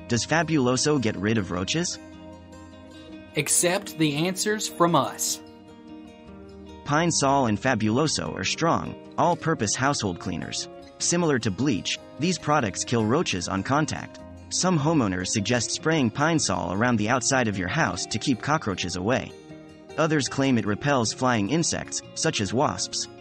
Does Fabuloso get rid of roaches? Accept the answers from us. Pine Sol and Fabuloso are strong, all-purpose household cleaners. Similar to bleach, these products kill roaches on contact. Some homeowners suggest spraying Pine Sol around the outside of your house to keep cockroaches away. Others claim it repels flying insects, such as wasps.